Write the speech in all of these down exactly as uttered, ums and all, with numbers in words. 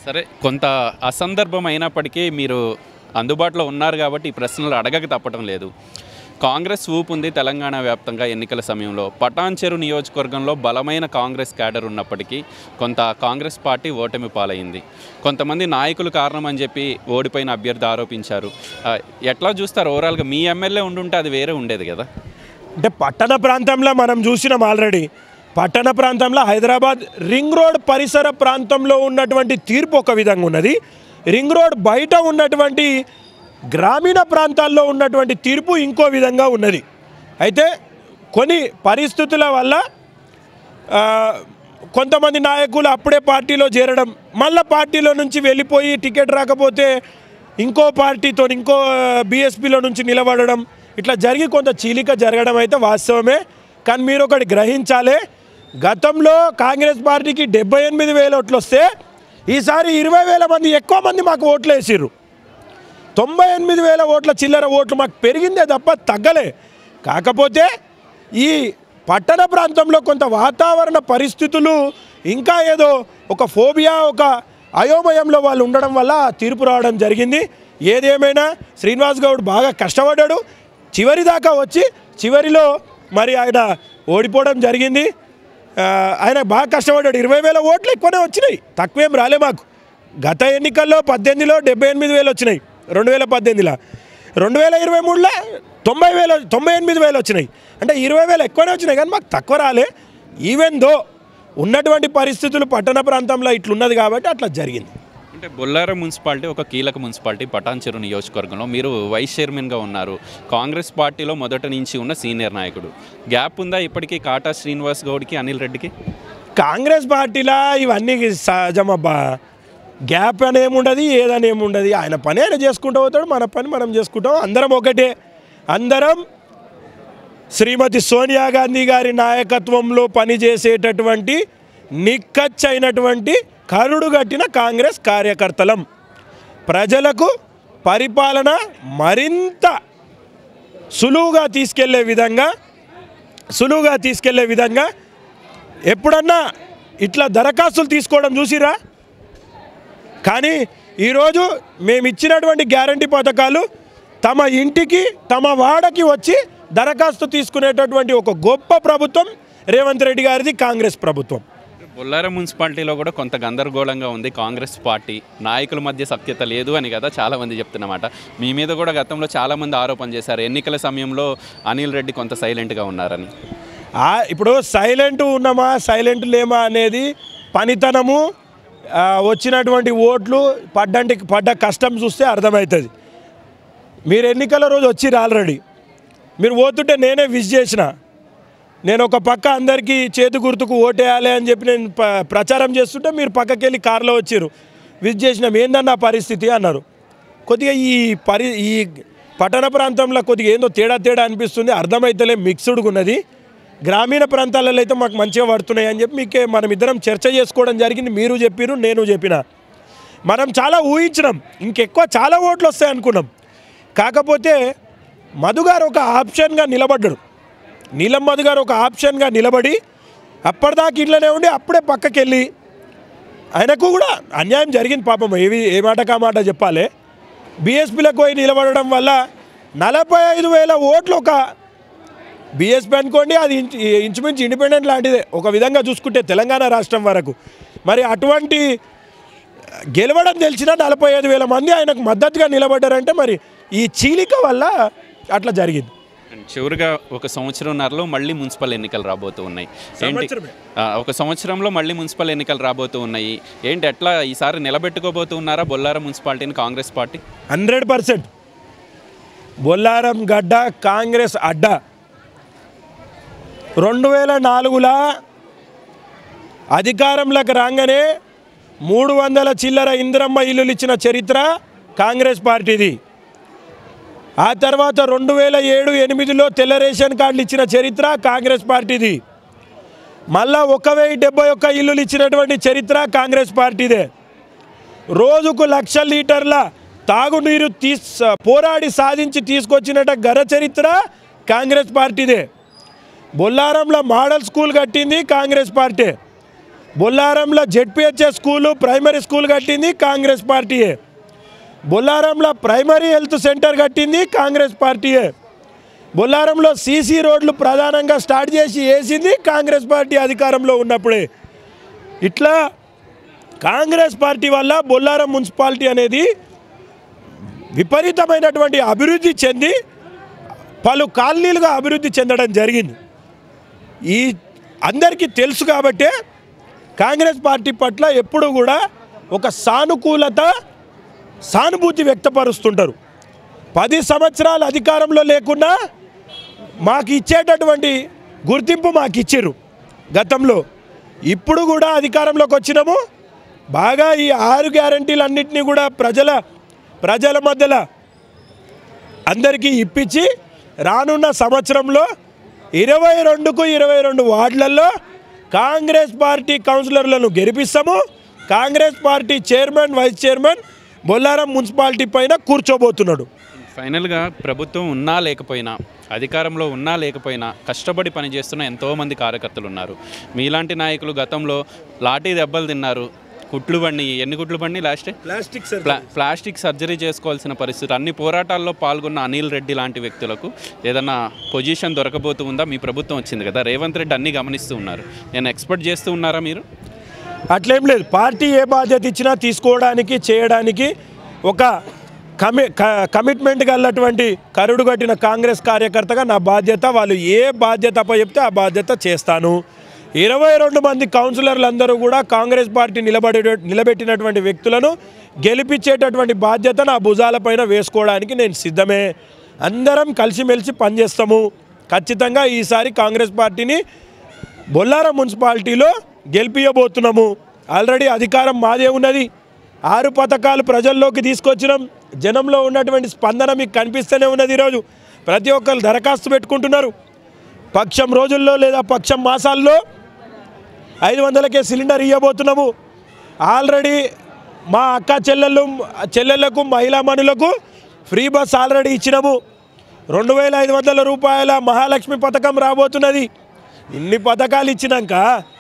సరే, కొంత అసందర్భం అయినప్పటికీ మీరు అందుబాటులో ఉన్నారు కాబట్టి ఈ ప్రశ్నలు అడగక తప్పటం లేదు. కాంగ్రెస్ ఊపు ఉంది తెలంగాణ వ్యాప్తంగా ఎన్నికల సమయంలో. పటాన్చెరు నియోజకవర్గంలో బలమైన కాంగ్రెస్ క్యాడర్ ఉన్నప్పటికీ కొంత కాంగ్రెస్ పార్టీ ఓటమి పాలైంది. కొంతమంది నాయకులు కారణం అని చెప్పి ఓడిపోయిన అభ్యర్థి ఆరోపించారు. ఎట్లా చూస్తారు ఓవరాల్గా? మీ ఎమ్మెల్యే ఉండుంటే అది వేరే ఉండేది కదా. అంటే పట్టణ ప్రాంతంలో మనం చూసినాం ఆల్రెడీ. పట్టణ ప్రాంతంలో హైదరాబాద్ రింగ్ రోడ్ పరిసర ప్రాంతంలో ఉన్నటువంటి తీర్పు ఒక విధంగా ఉన్నది. రింగ్ రోడ్ బయట ఉన్నటువంటి గ్రామీణ ప్రాంతాల్లో ఉన్నటువంటి తీర్పు ఇంకో విధంగా ఉన్నది. అయితే కొన్ని పరిస్థితుల వల్ల కొంతమంది నాయకులు అప్పుడే పార్టీలో చేరడం, మళ్ళీ పార్టీలో నుంచి వెళ్ళిపోయి టికెట్ రాకపోతే ఇంకో పార్టీతో ఇంకో బీఎస్పీలో నుంచి నిలబడడం, ఇట్లా జరిగి కొంత చీలిక జరగడం అయితే వాస్తవమే. కానీ మీరు ఒకటి గ్రహించాలి, గతంలో కాంగ్రెస్ పార్టీకి డెబ్బై ఎనిమిది వేల ఓట్లు వస్తే ఈసారి ఇరవై వేల మంది ఎక్కువ మంది మాకు ఓట్లు వేసిర్రు. తొంభై ఎనిమిది వేల ఓట్ల చిల్లర ఓట్లు మాకు పెరిగిందే తప్ప తగ్గలే. కాకపోతే ఈ పట్టణ ప్రాంతంలో కొంత వాతావరణ పరిస్థితులు ఇంకా ఏదో ఒక ఫోబియా, ఒక అయోమయంలో వాళ్ళు ఉండడం వల్ల తీర్పు రావడం జరిగింది. ఏదేమైనా శ్రీనివాస్ గౌడ్ బాగా కష్టపడ్డాడు, చివరి దాకా వచ్చి చివరిలో మరి ఆయన ఓడిపోవడం జరిగింది. ఆయన బాగా కష్టపడ్డాడు. ఇరవై వేల ఓట్లు ఎక్కువనే వచ్చినాయి, తక్కువేం రాలే మాకు. గత ఎన్నికల్లో పద్దెనిమిదిలో డెబ్బై ఎనిమిది వేలు వచ్చినాయి, రెండు వేల పద్దెనిమిదిలో. రెండు వేల ఇరవై మూడులో తొంభై వేలు తొంభై ఎనిమిది వేలు వచ్చినాయి. అంటే ఇరవై వేలు ఎక్కువనే వచ్చినాయి కానీ మాకు తక్కువ రాలే. ఈవెన్ దో ఉన్నటువంటి పరిస్థితులు పట్టణ ప్రాంతంలో ఇట్లున్నది కాబట్టి అట్లా జరిగింది. అంటే బొల్లారం మున్సిపాలిటీ ఒక కీలక మున్సిపాలిటీ. పటాన్చెరు నియోజకవర్గంలో మీరు వైస్ చైర్మన్గా ఉన్నారు. కాంగ్రెస్ పార్టీలో మొదటి నుంచి ఉన్న సీనియర్ నాయకుడు. గ్యాప్ ఉందా ఇప్పటికీ కాటా శ్రీనివాస్ గౌడ్కి, అనిల్ రెడ్డికి? కాంగ్రెస్ పార్టీలో ఇవన్నీ సహజమబ్బా. గ్యాప్ అని ఏముండదు, ఏదని ఏముండదు. ఆయన పని ఆయన చేసుకుంటూ పోతాడు, మన పని మనం చేసుకుంటాం. అందరం ఒకటే. అందరం శ్రీమతి సోనియా గాంధీ గారి నాయకత్వంలో పనిచేసేటటువంటి నిక్కచ్చైనటువంటి కరుడు గట్టిన కాంగ్రెస్ కార్యకర్తలం. ప్రజలకు పరిపాలన మరింత సులువుగా తీసుకెళ్లే విధంగా సులువుగా తీసుకెళ్లే విధంగా ఎప్పుడన్నా ఇట్లా దరఖాస్తులు తీసుకోవడం చూసిరా? కానీ ఈరోజు మేము ఇచ్చినటువంటి గ్యారంటీ పథకాలు తమ ఇంటికి తమ వాడకి వచ్చి దరఖాస్తు తీసుకునేటటువంటి ఒక గొప్ప ప్రభుత్వం రేవంత్ రెడ్డి గారిది కాంగ్రెస్ ప్రభుత్వం. బొల్లారం మున్సిపాలిటీలో కూడా కొంత గందరగోళంగా ఉంది. కాంగ్రెస్ పార్టీ నాయకుల మధ్య సఖ్యత లేదు అని కదా చాలామంది చెప్తున్నమాట. మీ మీద కూడా గతంలో చాలామంది ఆరోపణ చేశారు, ఎన్నికల సమయంలో అనిల్ రెడ్డి కొంత సైలెంట్గా ఉన్నారని. ఇప్పుడు సైలెంట్ ఉన్నామా సైలెంట్ లేమా అనేది పనితనము, వచ్చినటువంటి ఓట్లు, పడ్డంటి పడ్డ కష్టం చూస్తే అర్థమవుతుంది. మీరు ఎన్నికల రోజు వచ్చిర్రు ఆల్రెడీ. మీరు పోతుంటే నేనే విష్ చేసిన. నేను ఒక పక్క అందరికీ చేతి గుర్తుకు ఓటేయాలి అని చెప్పి నేను ప్రచారం చేస్తుంటే మీరు పక్కకి వెళ్ళి కారులో వచ్చారు, విష్ చేసినాం. ఏందన్న పరిస్థితి అన్నారు. కొద్దిగా ఈ పరి ఈ పట్టణ ప్రాంతంలో కొద్దిగా ఏందో తేడా తేడా అనిపిస్తుంది, అర్థమైతలే, మిక్స్డ్గా ఉన్నది. గ్రామీణ ప్రాంతాలలో అయితే మాకు మంచిగా పడుతున్నాయి అని చెప్పి మీకే మనం ఇద్దరం చర్చ చేసుకోవడం జరిగింది. మీరు చెప్పిరు, నేను చెప్పిన. మనం చాలా ఊహించినాం ఇంకెక్కువ చాలా ఓట్లు వస్తాయి అనుకున్నాం. కాకపోతే మధు గారు ఒక ఆప్షన్గా నిలబడ్డాడు. నీలం మధు గారు ఒక ఆప్షన్గా నిలబడి అప్పటిదాకా ఇట్లనే ఉండి అప్పుడే పక్కకి వెళ్ళి, ఆయనకు కూడా అన్యాయం జరిగింది పాపం, ఏవి ఏ మాట కా మాట చెప్పాలి. బీఎస్పీలకు పోయి నిలబడడం వల్ల నలభై ఐదు వేల ఓట్లు ఒక బీఎస్పీ అనుకోండి, అది ఇంచుమించు ఇండిపెండెంట్ లాంటిదే ఒక విధంగా చూసుకుంటే తెలంగాణ రాష్ట్రం వరకు. మరి అటువంటి గెలవడం తెలిసిన నలభై ఐదు వేల మంది ఆయనకు మద్దతుగా నిలబడ్డారంటే మరి ఈ చీలిక వల్ల అట్లా జరిగింది. చివరిగా ఒక సంవత్సరంన్నరలో మళ్ళీ మున్సిపల్ ఎన్నికలు రాబోతూ ఉన్నాయి. ఏంటి ఒక సంవత్సరంలో మళ్ళీ మున్సిపల్ ఎన్నికలు రాబోతూ ఉన్నాయి. ఏంటి ఎట్లా ఈసారి నిలబెట్టుకోబోతూ ఉన్నారా బొల్లారం మున్సిపాలిటీని కాంగ్రెస్ పార్టీ? హండ్రెడ్ పర్సెంట్ బొల్లారం గడ్డ కాంగ్రెస్ అడ్డ. రెండు వేల నాలుగులో అధికారంలోకి రాగానే మూడు వందల చిల్లర ఇందిరమ్మ ఇల్లులు ఇచ్చిన చరిత్ర కాంగ్రెస్ పార్టీది. ఆ తర్వాత రెండు వేల ఏడు ఎనిమిదిలో తెల్ల రేషన్ కార్డులు ఇచ్చిన చరిత్ర కాంగ్రెస్ పార్టీది. మళ్ళా ఒక వెయ్యి డెబ్బై ఒక్క ఇల్లులు ఇచ్చినటువంటి చరిత్ర కాంగ్రెస్ పార్టీదే. రోజుకు లక్ష లీటర్ల తాగునీరు తీస్ పోరాడి సాధించి తీసుకొచ్చినట ఘన చరిత్ర కాంగ్రెస్ పార్టీదే. బొల్లారంలో మోడల్ స్కూల్ కట్టింది కాంగ్రెస్ పార్టీ. బొల్లారంలో జెడ్పిహెచ్ఎస్ స్కూలు ప్రైమరీ స్కూల్ కట్టింది కాంగ్రెస్ పార్టీయే. బొల్లారంలో ప్రైమరీ హెల్త్ సెంటర్ కట్టింది కాంగ్రెస్ పార్టీయే. బొల్లారంలో సీసీ రోడ్లు ప్రధానంగా స్టార్ట్ చేసి వేసింది కాంగ్రెస్ పార్టీ అధికారంలో ఉన్నప్పుడే. ఇట్లా కాంగ్రెస్ పార్టీ వల్ల బొల్లారం మున్సిపాలిటీ అనేది విపరీతమైనటువంటి అభివృద్ధి చెంది పలు కాలనీలుగా అభివృద్ధి చెందడం జరిగింది. ఈ అందరికీ తెలుసు కాబట్టే కాంగ్రెస్ పార్టీ పట్ల ఎప్పుడు కూడా ఒక సానుకూలత సానుభూతి వ్యక్తపరుస్తుంటారు. పది సంవత్సరాలు అధికారంలో లేకున్నా మాకు ఇచ్చేటటువంటి గుర్తింపు మాకు ఇచ్చారు గతంలో. ఇప్పుడు కూడా అధికారంలోకి వచ్చినాము, బాగా ఈ ఆరు గ్యారంటీలన్నింటినీ కూడా ప్రజల ప్రజల మధ్యలో అందరికీ ఇప్పించి రానున్న సంవత్సరంలో ఇరవై రెండుకు ఇరవై రెండు వార్డులలో కాంగ్రెస్ పార్టీ కౌన్సిలర్లను గెలిపిస్తాము. Congress party chairman vice chairman Bollaram municipality పైన కూర్చోబోతున్నాడు. ఫైనల్గా ప్రభుత్వం ఉన్నా లేకపోయినా, అధికారంలో ఉన్నా లేకపోయినా కష్టపడి పనిచేస్తున్న ఎంతోమంది కార్యకర్తలు ఉన్నారు. మీలాంటి నాయకులు గతంలో లాఠీ దెబ్బలు తిన్నారు, కుట్లు బండి ఎన్ని కుట్లు బండి లాస్ట్ ప్లాస్టిక్ ప్లా ప్లాస్టిక్ సర్జరీ చేసుకోవాల్సిన పరిస్థితి. అన్ని పోరాటాల్లో పాల్గొన్న అనిల్ రెడ్డి లాంటి వ్యక్తులకు ఏదన్నా పొజిషన్ దొరకబోతూ ఉందా? మీ ప్రభుత్వం వచ్చింది కదా, రేవంత్ రెడ్డి అన్నీ గమనిస్తూ ఉన్నారు, నేను ఎక్స్పెక్ట్ చేస్తూ ఉన్నారా మీరు? అట్లేం లేదు. పార్టీ ఏ బాధ్యత ఇచ్చినా తీసుకోవడానికి చేయడానికి ఒక కమి కమిట్మెంట్ గలటువంటి కరుడు కట్టిన కాంగ్రెస్ కార్యకర్తగా నా బాధ్యత, వాళ్ళు ఏ బాధ్యత అప్పచెప్తే ఆ బాధ్యత చేస్తాను. ఇరవై రెండు మంది కౌన్సిలర్లందరూ కూడా కాంగ్రెస్ పార్టీ నిలబడే నిలబెట్టినటువంటి వ్యక్తులను గెలిపించేటటువంటి బాధ్యత నా భుజాలపైన వేసుకోవడానికి నేను సిద్ధమే. అందరం కలిసిమెలిసి పనిచేస్తాము. ఖచ్చితంగా ఈసారి కాంగ్రెస్ పార్టీని బొల్లారం మున్సిపాలిటీలో గెలిపియబోతున్నాము. ఆల్రెడీ అధికారం మాదే ఉన్నది. ఆరు పథకాలు ప్రజల్లోకి తీసుకొచ్చినాం. జనంలో ఉన్నటువంటి స్పందన మీకు కనిపిస్తూనే ఉన్నది. ఈరోజు ప్రతి ఒక్కరు దరఖాస్తు పెట్టుకుంటున్నారు. పక్షం రోజుల్లో లేదా పక్షం మాసాల్లో ఐదు వందలకే సిలిండర్ ఇవ్వబోతున్నాము. ఆల్రెడీ మా అక్క చెల్లెళ్ళు చెల్లెళ్లకు మహిళా మనులకు ఫ్రీ బస్ ఆల్రెడీ ఇచ్చినాము. రెండు వేల ఐదు వందల రూపాయల మహాలక్ష్మి పథకం రాబోతున్నది. ఇన్ని పథకాలు ఇచ్చినాక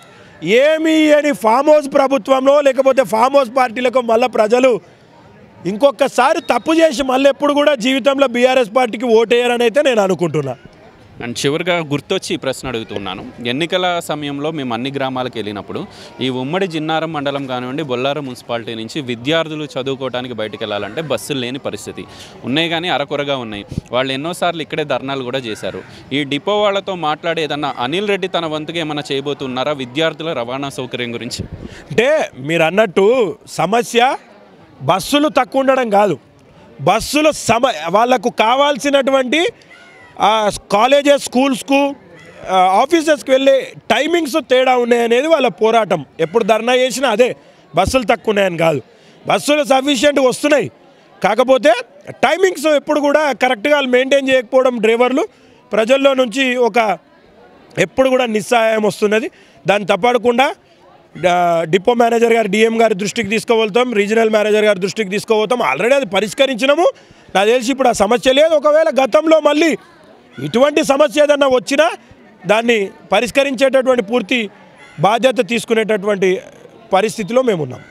ఏమి అని ఫామ్ హౌస్ ప్రభుత్వంలో లేకపోతే ఫామ్ హౌస్ పార్టీలకు మళ్ళీ ప్రజలు ఇంకొకసారి తప్పు చేసి మళ్ళీ ఎప్పుడు కూడా జీవితంలో బీఆర్ఎస్ పార్టీకి ఓటేయరని అయితే నేను అనుకుంటున్నా. అండ్ చివరిగా గుర్తొచ్చి ఈ ప్రశ్న అడుగుతున్నాను. ఎన్నికల సమయంలో మేము అన్ని గ్రామాలకు వెళ్ళినప్పుడు ఈ ఉమ్మడి జిన్నారం మండలం కానివ్వండి, బొల్లారం మున్సిపాలిటీ నుంచి విద్యార్థులు చదువుకోవడానికి బయటకు వెళ్ళాలంటే బస్సులు లేని పరిస్థితి ఉన్నాయి, కానీ అరకొరగా ఉన్నాయి. వాళ్ళు ఎన్నోసార్లు ఇక్కడే ధర్నాలు కూడా చేశారు. ఈ డిపో వాళ్ళతో మాట్లాడే ఏదన్నా అనిల్ రెడ్డి తన వంతుగా ఏమైనా చేయబోతున్నారా విద్యార్థుల రవాణా సౌకర్యం గురించి? అంటే మీరు అన్నట్టు సమస్య బస్సులు తక్కువ ఉండడం కాదు, బస్సులు సమ వాళ్ళకు కావాల్సినటువంటి కాలేజెస్ స్కూల్స్కు ఆఫీసెస్కి వెళ్ళే టైమింగ్స్ తేడా ఉన్నాయనేది వాళ్ళ పోరాటం. ఎప్పుడు ధర్నా చేసినా అదే, బస్సులు తక్కువ ఉన్నాయని కాదు. బస్సులు సఫిషియెంట్గా వస్తున్నాయి, కాకపోతే టైమింగ్స్ ఎప్పుడు కూడా కరెక్ట్గా మెయింటైన్ చేయకపోవడం డ్రైవర్లు ప్రజల్లో నుంచి ఒక ఎప్పుడు కూడా నిస్సహాయం వస్తున్నది. దాన్ని తప్పకుండా డిపో మేనేజర్ గారు డిఎం గారి దృష్టికి తీసుకువెళ్తాం, రీజనల్ మేనేజర్ గారి దృష్టికి తీసుకుపోతాం. ఆల్రెడీ అది పరిష్కరించినాము. నాకు తెలిసి ఇప్పుడు ఆ సమస్య లేదు. ఒకవేళ గతంలో మళ్ళీ ఇటువంటి సమస్య ఏదన్నా వచ్చినా దాన్ని పరిష్కరించేటటువంటి పూర్తి బాధ్యత తీసుకునేటటువంటి పరిస్థితిలో మేము ఉన్నాం.